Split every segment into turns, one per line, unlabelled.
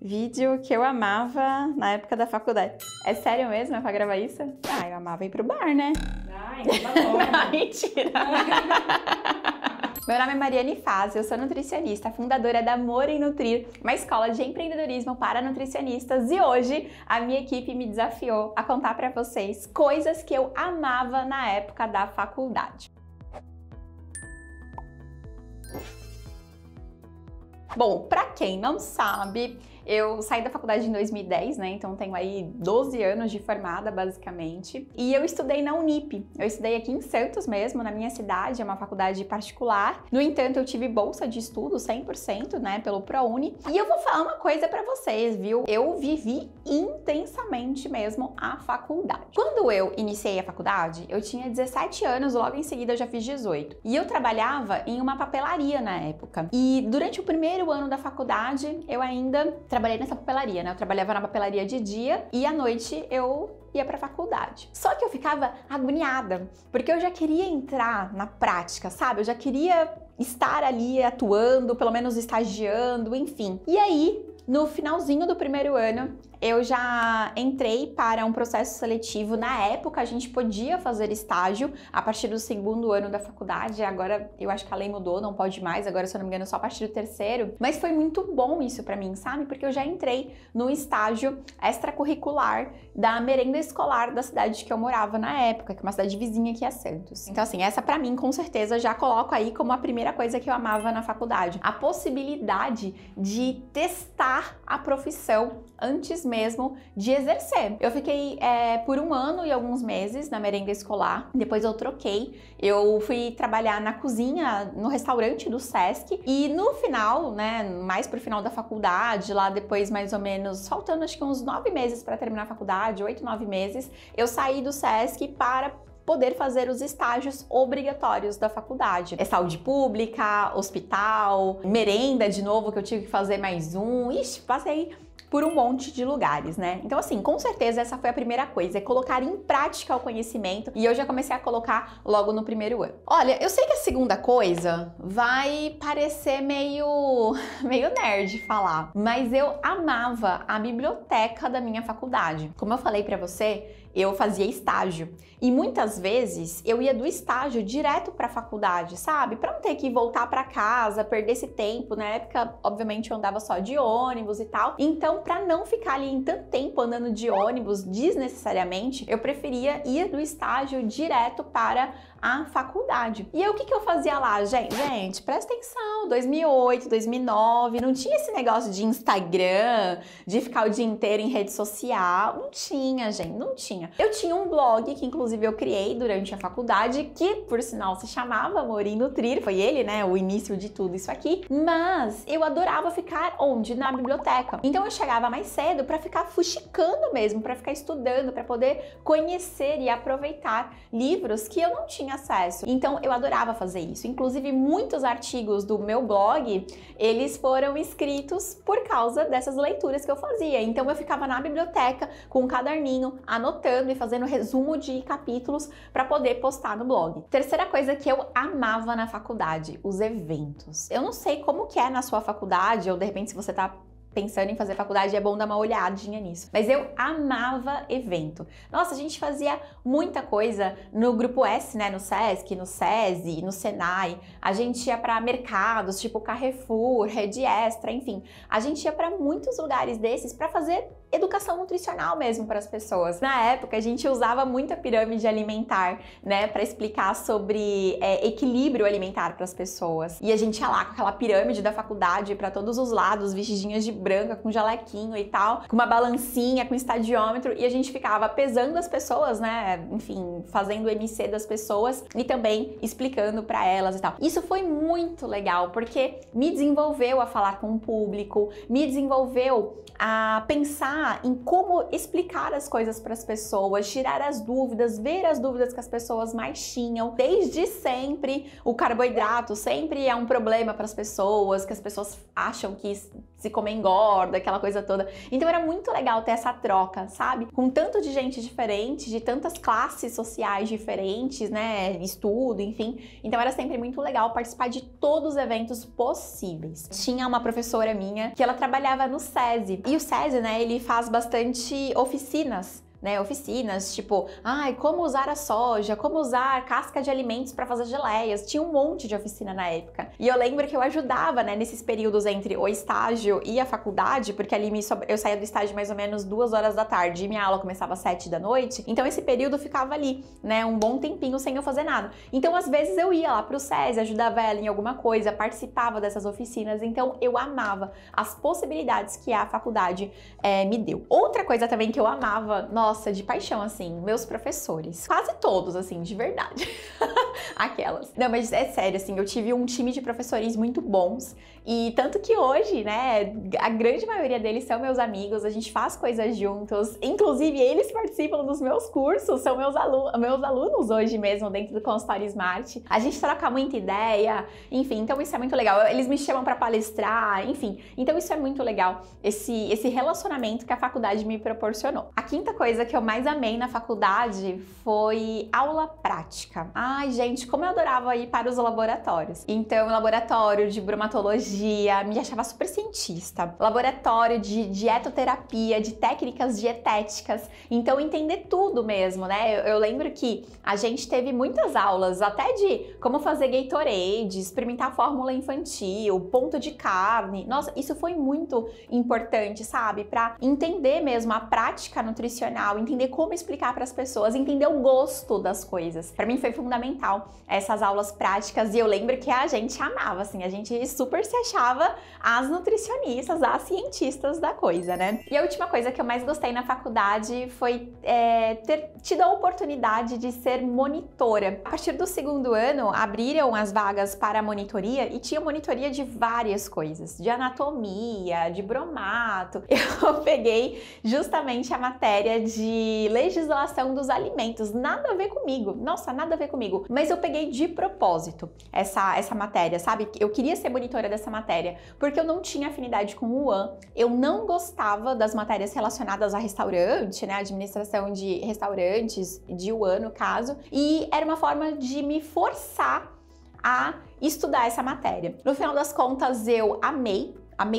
Vídeo que eu amava na época da faculdade. É sério mesmo? É pra gravar isso? Ah, eu amava ir pro bar, né?
Ai, tá bom.
Não, mentira! Meu nome é Mariane Faz, eu sou nutricionista, fundadora da Amor em Nutrir, uma escola de empreendedorismo para nutricionistas, e hoje a minha equipe me desafiou a contar para vocês coisas que eu amava na época da faculdade. Bom, para quem não sabe, eu saí da faculdade em 2010, né? Então tenho aí 12 anos de formada, basicamente. E eu estudei na Unip. Eu estudei aqui em Santos mesmo, na minha cidade, é uma faculdade particular. No entanto, eu tive bolsa de estudo 100%, né, pelo ProUni. E eu vou falar uma coisa pra vocês, viu? Eu vivi intensamente mesmo a faculdade. Quando eu iniciei a faculdade, eu tinha 17 anos, logo em seguida eu já fiz 18. E eu trabalhava em uma papelaria na época. E durante o primeiro ano da faculdade, eu ainda trabalhei nessa papelaria, né? Eu trabalhava na papelaria de dia e à noite eu ia pra faculdade. Só que eu ficava agoniada, porque eu já queria entrar na prática, sabe? Eu já queria estar ali atuando, pelo menos estagiando, enfim. E aí, no finalzinho do primeiro ano, eu já entrei para um processo seletivo. Na época, a gente podia fazer estágio a partir do segundo ano da faculdade. Agora, eu acho que a lei mudou, não pode mais. Agora, se eu não me engano, só a partir do terceiro. Mas foi muito bom isso pra mim, sabe? Porque eu já entrei no estágio extracurricular da merenda escolar da cidade que eu morava na época, que é uma cidade vizinha que é Santos. Então, assim, essa pra mim, com certeza, já coloco aí como a primeira coisa que eu amava na faculdade. A possibilidade de testar a profissão antes mesmo de exercer. Eu fiquei por um ano e alguns meses na merenda escolar, depois eu troquei, eu fui trabalhar na cozinha, no restaurante do Sesc, e no final, né, mais pro final da faculdade, lá depois mais ou menos, faltando acho que uns 9 meses para terminar a faculdade, 8, 9 meses, eu saí do Sesc para poder fazer os estágios obrigatórios da faculdade. É saúde pública, hospital, merenda de novo, que eu tive que fazer mais um. Ixi, passei por um monte de lugares, né? Então, assim, com certeza essa foi a primeira coisa, é colocar em prática o conhecimento, e eu já comecei a colocar logo no primeiro ano. Olha, eu sei que a segunda coisa vai parecer meio nerd falar, mas eu amava a biblioteca da minha faculdade. Como eu falei pra você, eu fazia estágio e muitas vezes eu ia do estágio direto para a faculdade, sabe? Para não ter que voltar para casa, perder esse tempo. Na época, obviamente, eu andava só de ônibus e tal. Então, para não ficar ali em tanto tempo andando de ônibus desnecessariamente, eu preferia ir do estágio direto para a faculdade. E aí, o que eu fazia lá, gente? Gente, presta atenção, 2008, 2009, não tinha esse negócio de Instagram, de ficar o dia inteiro em rede social. Não tinha, gente, não tinha. Eu tinha um blog que, inclusive, eu criei durante a faculdade, que, por sinal, se chamava Amor em Nutrir. Foi ele, né, o início de tudo isso aqui. Mas eu adorava ficar onde? Na biblioteca. Então, eu chegava mais cedo para ficar fuxicando mesmo, para ficar estudando, para poder conhecer e aproveitar livros que eu não tinha acesso. Então, eu adorava fazer isso. Inclusive, muitos artigos do meu blog, eles foram escritos por causa dessas leituras que eu fazia. Então, eu ficava na biblioteca com um caderninho, anotando e fazendo resumo de capítulos para poder postar no blog. Terceira coisa que eu amava na faculdade, os eventos. Eu não sei como que é na sua faculdade, ou de repente se você tá pensando em fazer faculdade, é bom dar uma olhadinha nisso. Mas eu amava evento. Nossa, a gente fazia muita coisa no Grupo S, né? No Sesc, no SESI, no Senai. A gente ia para mercados, tipo Carrefour, Rede Extra, enfim. A gente ia para muitos lugares desses para fazer educação nutricional mesmo para as pessoas. Na época, a gente usava muito a pirâmide alimentar, né? Para explicar sobre equilíbrio alimentar para as pessoas. E a gente ia lá com aquela pirâmide da faculdade para todos os lados, vestidinhas de branca, com jalequinho e tal, com uma balancinha, com estadiômetro, e a gente ficava pesando as pessoas, né? Enfim, fazendo o MC das pessoas e também explicando para elas e tal. Isso foi muito legal, porque me desenvolveu a falar com o público, me desenvolveu a pensar em como explicar as coisas para as pessoas, tirar as dúvidas, ver as dúvidas que as pessoas mais tinham. Desde sempre, o carboidrato sempre é um problema para as pessoas, que as pessoas acham que se comer engorda, corda, aquela coisa toda. Então era muito legal ter essa troca, sabe? Com tanto de gente diferente, de tantas classes sociais diferentes, né? Estudo, enfim. Então era sempre muito legal participar de todos os eventos possíveis. Tinha uma professora minha que ela trabalhava no SESI. E o SESI, né, ele faz bastante oficinas, né, oficinas, tipo, como usar a soja, como usar casca de alimentos para fazer geleias. Tinha um monte de oficina na época. E eu lembro que eu ajudava, né, nesses períodos entre o estágio e a faculdade, porque ali eu saía do estágio mais ou menos 2 horas da tarde e minha aula começava às 7 da noite. Então esse período ficava ali, né, um bom tempinho sem eu fazer nada. Então às vezes eu ia lá pro SESI, ajudava ela em alguma coisa, participava dessas oficinas. Então eu amava as possibilidades que a faculdade me deu. Outra coisa também que eu amava, nossa, de paixão, assim, meus professores. Quase todos, assim, de verdade. Aquelas. Não, mas é sério, assim, eu tive um time de professores muito bons e tanto que hoje, né, a grande maioria deles são meus amigos, a gente faz coisas juntos, inclusive eles participam dos meus cursos, são meus alunos hoje mesmo dentro do consultório Smart. A gente troca muita ideia, enfim, então isso é muito legal. Eles me chamam para palestrar, enfim, então isso é muito legal, esse relacionamento que a faculdade me proporcionou. A quinta coisa que eu mais amei na faculdade foi aula prática. Ai, gente, como eu adorava ir para os laboratórios. Então, laboratório de bromatologia, me achava super cientista. Laboratório de dietoterapia, de técnicas dietéticas. Então, entender tudo mesmo, né? Eu lembro que a gente teve muitas aulas, até de como fazer Gatorade, experimentar a fórmula infantil, ponto de carne. Nossa, isso foi muito importante, sabe? Para entender mesmo a prática nutricional, entender como explicar para as pessoas, entender o gosto das coisas. Para mim foi fundamental essas aulas práticas e eu lembro que a gente amava, assim, a gente super se achava as nutricionistas, as cientistas da coisa, né? E a última coisa que eu mais gostei na faculdade foi ter tido a oportunidade de ser monitora. A partir do 2º ano, abriram as vagas para a monitoria e tinha monitoria de várias coisas, de anatomia, de bromato. Eu peguei justamente a matéria de legislação dos alimentos, nada a ver comigo, nossa, nada a ver comigo, mas eu peguei de propósito essa matéria, sabe? Eu queria ser monitora dessa matéria, porque eu não tinha afinidade com o UAN, eu não gostava das matérias relacionadas a restaurante, né, administração de restaurantes, de UAN no caso, e era uma forma de me forçar a estudar essa matéria. No final das contas, eu amei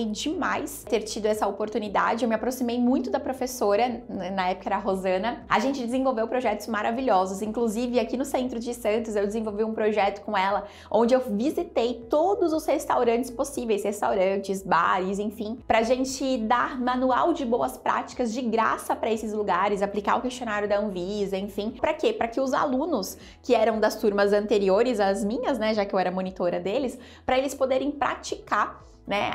demais ter tido essa oportunidade, eu me aproximei muito da professora, na época era a Rosana, a gente desenvolveu projetos maravilhosos, inclusive aqui no centro de Santos eu desenvolvi um projeto com ela, onde eu visitei todos os restaurantes possíveis, restaurantes, bares, enfim, pra gente dar manual de boas práticas de graça para esses lugares, aplicar o questionário da Anvisa, enfim, pra quê? Pra que os alunos que eram das turmas anteriores às minhas, né, já que eu era monitora deles, para eles poderem praticar, né,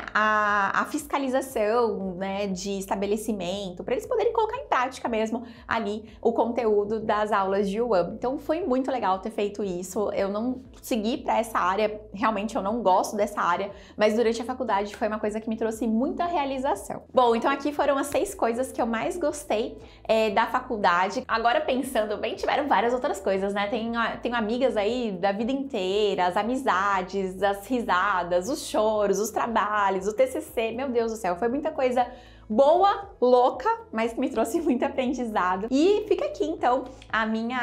a fiscalização, né, de estabelecimento, para eles poderem colocar em prática mesmo ali o conteúdo das aulas de UAM. Então foi muito legal ter feito isso. Eu não segui para essa área, realmente eu não gosto dessa área, mas durante a faculdade foi uma coisa que me trouxe muita realização. Bom, então aqui foram as 6 coisas que eu mais gostei da faculdade. Agora pensando bem, tiveram várias outras coisas, né? Tenho amigas aí da vida inteira, as amizades, as risadas, os choros, os trabalhos, o TCC, meu Deus do céu, foi muita coisa boa, louca, mas que me trouxe muito aprendizado. E fica aqui então a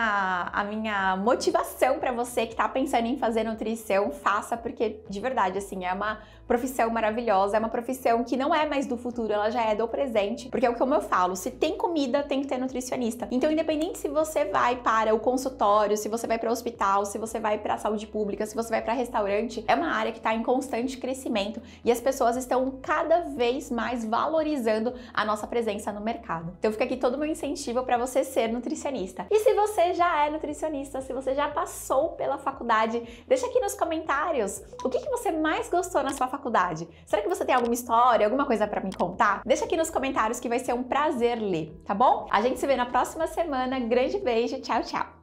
minha motivação para você que tá pensando em fazer nutrição, faça, porque de verdade, assim, é uma profissão maravilhosa, é uma profissão que não é mais do futuro, ela já é do presente, porque é o que eu falo, se tem comida, tem que ter nutricionista. Então, independente se você vai para o consultório, se você vai para o hospital, se você vai para a saúde pública, se você vai para restaurante, é uma área que está em constante crescimento e as pessoas estão cada vez mais valorizando a nossa presença no mercado. Então fica aqui todo o meu incentivo para você ser nutricionista. E se você já é nutricionista, se você já passou pela faculdade, deixa aqui nos comentários o que você mais gostou na sua faculdade. Será que você tem alguma história, alguma coisa para me contar? Deixa aqui nos comentários que vai ser um prazer ler, tá bom? A gente se vê na próxima semana. Grande beijo, tchau, tchau!